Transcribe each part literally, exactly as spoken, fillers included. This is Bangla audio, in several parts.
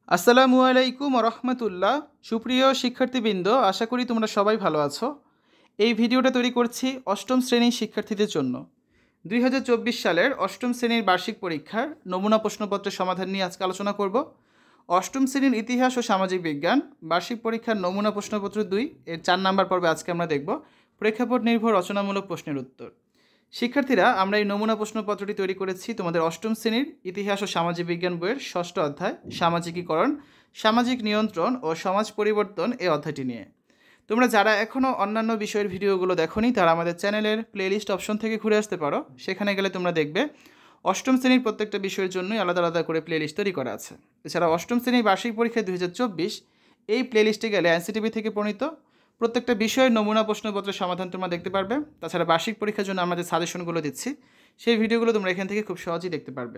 আসসালামু আলাইকুম রহমতুল্লাহ। সুপ্রিয় শিক্ষার্থীবৃন্দ, আশা করি তোমরা সবাই ভালো আছো। এই ভিডিওটা তৈরি করছি অষ্টম শ্রেণীর শিক্ষার্থীদের জন্য। দুই হাজার চব্বিশ সালের অষ্টম শ্রেণীর বার্ষিক পরীক্ষার নমুনা প্রশ্নপত্রের সমাধান নিয়ে আজকে আলোচনা করব। অষ্টম শ্রেণীর ইতিহাস ও সামাজিক বিজ্ঞান বার্ষিক পরীক্ষার নমুনা প্রশ্নপত্র দুই এর চার নাম্বার পর্বে আজকে আমরা দেখব প্রেক্ষাপট নির্ভর রচনামূলক প্রশ্নের উত্তর। শিক্ষার্থীরা, আমরা এই নমুনা প্রশ্নপত্রটি তৈরি করেছি তোমাদের অষ্টম শ্রেণীর ইতিহাস ও সামাজিক বিজ্ঞান বইয়ের ষষ্ঠ অধ্যায় সামাজিকীকরণ, সামাজিক নিয়ন্ত্রণ ও সমাজ পরিবর্তন এই অধ্যায়টি নিয়ে। তোমরা যারা এখনও অন্যান্য বিষয়ের ভিডিওগুলো দেখোনি তারা আমাদের চ্যানেলের প্লেলিস্ট অপশন থেকে ঘুরে আসতে পারো। সেখানে গেলে তোমরা দেখবে অষ্টম শ্রেণীর প্রত্যেকটা বিষয়ের জন্যই আলাদা আলাদা করে প্লেলিস্ট তৈরি করা আছে। এছাড়া অষ্টম শ্রেণীর বার্ষিক পরীক্ষায় দুই হাজার চব্বিশ এই প্লেলিস্টে গেলে এনসিটিভি থেকে প্রণীত প্রত্যেকটা বিষয়ের নমুনা প্রশ্নপত্রের সমাধান তোমরা দেখতে পারবে। তাছাড়া বার্ষিক পরীক্ষার জন্য আমরা যে সাজেশনগুলো দিচ্ছি সেই ভিডিওগুলো তোমরা এখান থেকে খুব সহজেই দেখতে পারবে।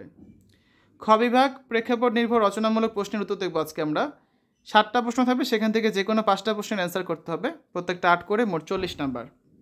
খ বিভাগ প্রেক্ষাপট নির্ভর রচনামূলক প্রশ্নের উত্তর দেখবো আজকে আমরা। সাতটা প্রশ্ন থাকবে, সেখান থেকে যে কোনো পাঁচটা প্রশ্নের অ্যান্সার করতে হবে, প্রত্যেকটা আট করে মোট চল্লিশ নাম্বার।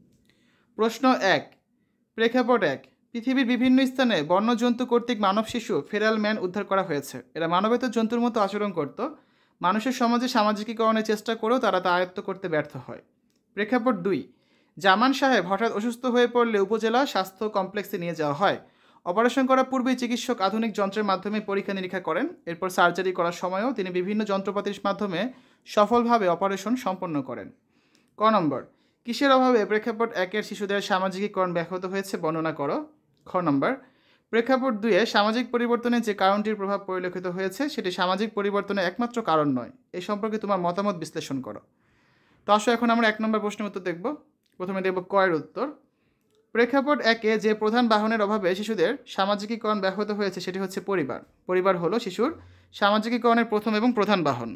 প্রশ্ন এক, প্রেক্ষাপট এক, পৃথিবীর বিভিন্ন স্থানে বন্যজন্তু কর্তৃক মানব শিশু ফেরাল ম্যান উদ্ধার করা হয়েছে। এরা মানবেতর জন্তুর মতো আচরণ করত, মানুষের সমাজে সামাজিকীকরণের চেষ্টা করেও তারা তা আয়ত্ত করতে ব্যর্থ হয়। প্রেক্ষাপট দুই, জামান সাহেব হঠাৎ অসুস্থ হয়ে পড়লে উপজেলা স্বাস্থ্য কমপ্লেক্সে নিয়ে যাওয়া হয়। অপারেশন করার পূর্বেই চিকিৎসক আধুনিক যন্ত্রের মাধ্যমে পরীক্ষা নিরীক্ষা করেন। এরপর সার্জারি করার সময়ও তিনি বিভিন্ন যন্ত্রপাতির মাধ্যমে সফলভাবে অপারেশন সম্পন্ন করেন। ক নম্বর, কিসের অভাবে প্রেক্ষাপট একের শিশুদের সামাজিকীকরণ ব্যাহত হয়েছে বর্ণনা করো। খ নম্বর, প্রেক্ষাপট দুইয়ে সামাজিক পরিবর্তনে যে কারণটির প্রভাব পরিলক্ষিত হয়েছে সেটি সামাজিক পরিবর্তনের একমাত্র কারণ নয়। এই সম্পর্কে তোমার মতামত বিশ্লেষণ করো। তো আসো এখন আমরা এক নম্বর প্রশ্নের উত্তর দেখব। প্রথমে দেখব কয়ের উত্তর। প্রেক্ষাপট একে যে প্রধান বাহনের অভাবে শিশুদের সামাজিকীকরণ ব্যাহত হয়েছে সেটি হচ্ছে পরিবার। পরিবার হলো শিশুর সামাজিকীকরণের প্রথম এবং প্রধান বাহন।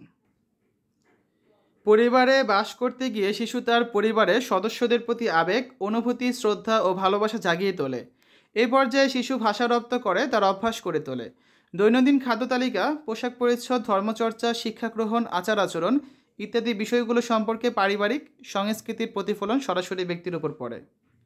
পরিবারে বাস করতে গিয়ে শিশু তার পরিবারের সদস্যদের প্রতি আবেগ, অনুভূতি, শ্রদ্ধা ও ভালোবাসা জাগিয়ে তোলে। এই পর্যায়ে শিশু ভাষা রপ্ত করে, তার অভ্যাস করে তোলে। দৈনন্দিন খাদ্য তালিকা, পোশাক পরিচ্ছদ, ধর্মচর্চা, শিক্ষা গ্রহণ, আচার আচরণ ইত্যাদি বিষয়গুলো সম্পর্কে পারিবারিক সংস্কৃতির প্রতিফলন সরাসরি ব্যক্তির উপর পড়ে।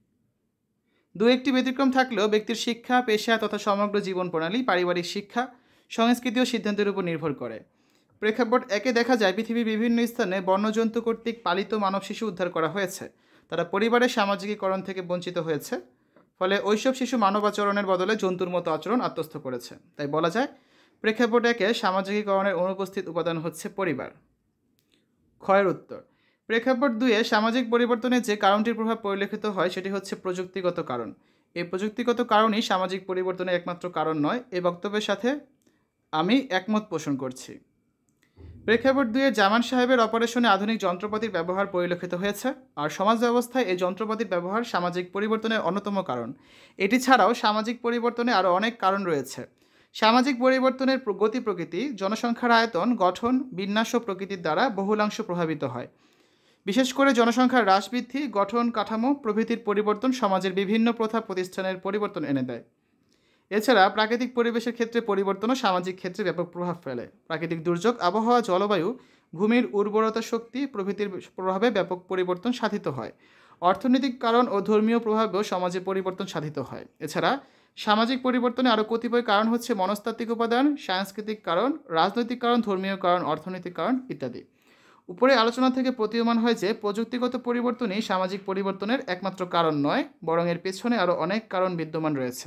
দু একটি ব্যতিক্রম থাকলেও ব্যক্তির শিক্ষা, পেশা তথা সমগ্র জীবন প্রণালী পারিবারিক শিক্ষা, সংস্কৃতি ও সিদ্ধান্তের উপর নির্ভর করে। প্রেক্ষাপট একে দেখা যায় পৃথিবীর বিভিন্ন স্থানে বন্যজন্তু কর্তৃক পালিত মানব শিশু উদ্ধার করা হয়েছে। তারা পরিবারের সামাজিকীকরণ থেকে বঞ্চিত হয়েছে, ফলে ওইসব শিশু মানব আচরণের বদলে জন্তুর মতো আচরণ আত্মস্থ করেছে। তাই বলা যায় প্রেক্ষাপট একে সামাজিকীকরণের অনুপস্থিত উপাদান হচ্ছে পরিবার। ক্ষয়ের উত্তর, প্রেক্ষাপট দুইয়ে সামাজিক পরিবর্তনে যে কারণটির প্রভাব পরিলক্ষিত হয় সেটি হচ্ছে প্রযুক্তিগত কারণ। এই প্রযুক্তিগত কারণই সামাজিক পরিবর্তনের একমাত্র কারণ নয়। এই বক্তব্যের সাথে আমি একমত পোষণ করছি। প্রেক্ষাপট দুইয়ে জামান সাহেবের অপারেশনে আধুনিক যন্ত্রপাতির ব্যবহার পরিলক্ষিত হয়েছে, আর সমাজ ব্যবস্থায় এই যন্ত্রপাতির ব্যবহার সামাজিক পরিবর্তনের অন্যতম কারণ। এটি ছাড়াও সামাজিক পরিবর্তনে আরও অনেক কারণ রয়েছে। সামাজিক পরিবর্তনের গতি প্রকৃতি, জনসংখ্যার আয়তন, গঠন, বিন্যাস ও প্রকৃতির দ্বারা বহুলাংশ প্রভাবিত হয়। বিশেষ করে জনসংখ্যার হ্রাস, বৃদ্ধি, গঠন কাঠামো প্রভৃতির পরিবর্তন সমাজের বিভিন্ন প্রথা প্রতিষ্ঠানের পরিবর্তন এনে দেয়। এছাড়া প্রাকৃতিক পরিবেশের ক্ষেত্রে পরিবর্তনও সামাজিক ক্ষেত্রে ব্যাপক প্রভাব ফেলে। প্রাকৃতিক দুর্যোগ, আবহাওয়া, জলবায়ু, ভূমির উর্বরতা শক্তি প্রভৃতির প্রভাবে ব্যাপক পরিবর্তন সাধিত হয়। অর্থনৈতিক কারণ ও ধর্মীয় প্রভাবেও সমাজে পরিবর্তন সাধিত হয়। এছাড়া সামাজিক পরিবর্তনে আরও কতিপয় কারণ হচ্ছে মনস্তাত্ত্বিক উপাদান, সাংস্কৃতিক কারণ, রাজনৈতিক কারণ, ধর্মীয় কারণ, অর্থনৈতিক কারণ ইত্যাদি। উপরে আলোচনা থেকে প্রতীয়মান হয় যে প্রযুক্তিগত পরিবর্তনই সামাজিক পরিবর্তনের একমাত্র কারণ নয়, বরং এর পেছনে আরও অনেক কারণ বিদ্যমান রয়েছে।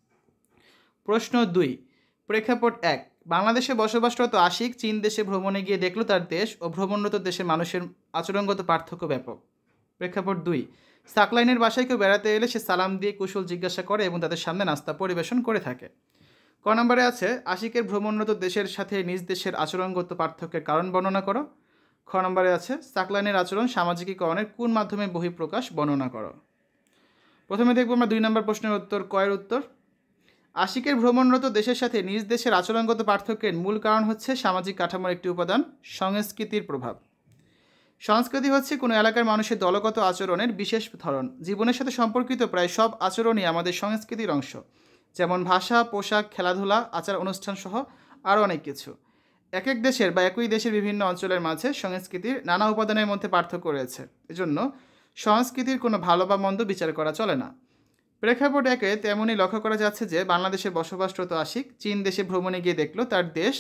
প্রশ্ন দুই, প্রেক্ষাপট এক, বাংলাদেশে বসবাসরত আশিক চীন দেশে ভ্রমণে গিয়ে দেখল তার দেশ ও ভ্রমণরত দেশের মানুষের আচরণগত পার্থক্য ব্যাপক। প্রেক্ষাপট দুই, সাকলাইনের বাসায় কেউ বেড়াতে এলে সে সালাম দিয়ে কুশল জিজ্ঞাসা করে এবং তাদের সামনে নাস্তা পরিবেশন করে থাকে। ক নম্বরে আছে আশিকের ভ্রমণরত দেশের সাথে নিজ দেশের আচরণগত পার্থক্যের কারণ বর্ণনা করো। খ নম্বরে আছে সাকলাইনের আচরণ সামাজিকীকরণের কোন মাধ্যমে বহিঃপ্রকাশ বর্ণনা করো। প্রথমে দেখব আমরা দুই নম্বর প্রশ্নের উত্তর, কয়ের উত্তর। আশিকের ভ্রমণরত দেশের সাথে নিজ দেশের আচরণগত পার্থক্যের মূল কারণ হচ্ছে সামাজিক কাঠামোর একটি উপাদান, সংস্কৃতির প্রভাব। সংস্কৃতি হচ্ছে কোনো এলাকার মানুষের দলগত আচরণের বিশেষ ধরন। জীবনের সাথে সম্পর্কিত প্রায় সব আচরণই আমাদের সংস্কৃতির অংশ, যেমন ভাষা, পোশাক, খেলাধুলা, আচার অনুষ্ঠান সহ আরও অনেক কিছু। এক এক দেশের বা একই দেশের বিভিন্ন অঞ্চলের মাঝে সংস্কৃতির নানা উপাদানের মধ্যে পার্থক্য রয়েছে। এজন্য সংস্কৃতির কোনো ভালো বা মন্দ বিচার করা চলে না। প্রেক্ষাপট একে তেমনই লক্ষ্য করা যাচ্ছে যে বাংলাদেশে বসবাসরত আশিক চীন দেশে ভ্রমণে গিয়ে দেখল তার দেশ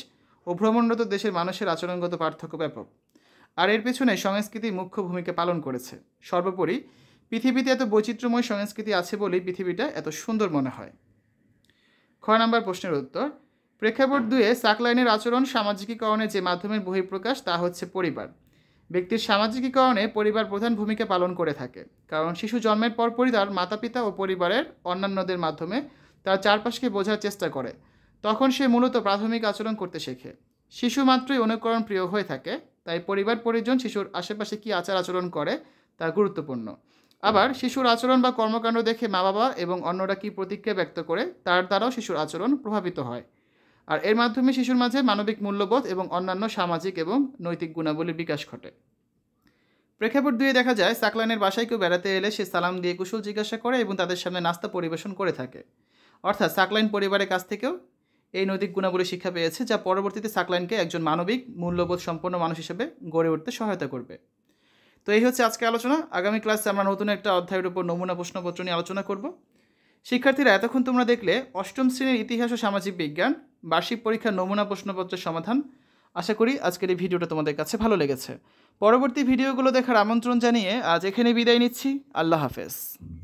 ও ভ্রমণরত দেশের মানুষের আচরণগত পার্থক্য ব্যাপক। আর এর পেছনে সংস্কৃতি মুখ্য ভূমিকা পালন করেছে। সর্বোপরি পৃথিবীতে এত বৈচিত্র্যময় সংস্কৃতি আছে বলেই পৃথিবীটা এত সুন্দর মনে হয়। খ নম্বর প্রশ্নের উত্তর, প্রেক্ষাপট দুয়ে সাকলাইনের আচরণ সামাজিকীকরণে যে মাধ্যমের বহিঃপ্রকাশ তা হচ্ছে পরিবার। ব্যক্তির সামাজিকীকরণে পরিবার প্রধান ভূমিকা পালন করে থাকে, কারণ শিশু জন্মের পরপরই তার মাতা পিতা ও পরিবারের অন্যান্যদের মাধ্যমে তার চারপাশকে বোঝার চেষ্টা করে। তখন সে মূলত প্রাথমিক আচরণ করতে শেখে। শিশু মাত্রই অনুকরণ প্রিয় হয়ে থাকে, তাই পরিবার পরিজন শিশুর আশেপাশে কী আচার আচরণ করে তা গুরুত্বপূর্ণ। আবার শিশুর আচরণ বা কর্মকাণ্ড দেখে মা বাবা এবং অন্যরা কী প্রতিক্রিয়া ব্যক্ত করে তার দ্বারাও শিশুর আচরণ প্রভাবিত হয়। আর এর মাধ্যমে শিশুর মাঝে মানবিক মূল্যবোধ এবং অন্যান্য সামাজিক এবং নৈতিক গুণাবলীর বিকাশ ঘটে। প্রেক্ষাপট দুয়ে দেখা যায় সাকলাইনের বাসায় কেউ বেড়াতে এলে সে সালাম দিয়ে কুশল জিজ্ঞাসা করে এবং তাদের সামনে নাস্তা পরিবেশন করে থাকে। অর্থাৎ সাকলাইন পরিবারের কাছ থেকেও এই নৈতিক গুণাবলী শিক্ষা পেয়েছে, যা পরবর্তীতে সাকলাইনকে একজন মানবিক মূল্যবোধ সম্পন্ন মানুষ হিসেবে গড়ে উঠতে সহায়তা করবে। তো এই হচ্ছে আজকে আলোচনা। আগামী ক্লাসে আমরা নতুন একটা অধ্যায়ের উপর নমুনা প্রশ্নপত্র নিয়ে আলোচনা করব। শিক্ষার্থীরা, এতক্ষণ তোমরা দেখলে অষ্টম শ্রেণীর ইতিহাস ও সামাজিক বিজ্ঞান বার্ষিক পরীক্ষার নমুনা প্রশ্নপত্রের সমাধান। আশা করি আজকের এই ভিডিওটা তোমাদের কাছে ভালো লেগেছে। পরবর্তী ভিডিওগুলো দেখার আমন্ত্রণ জানিয়ে আজ এখানে বিদায় নিচ্ছি। আল্লাহ হাফেজ।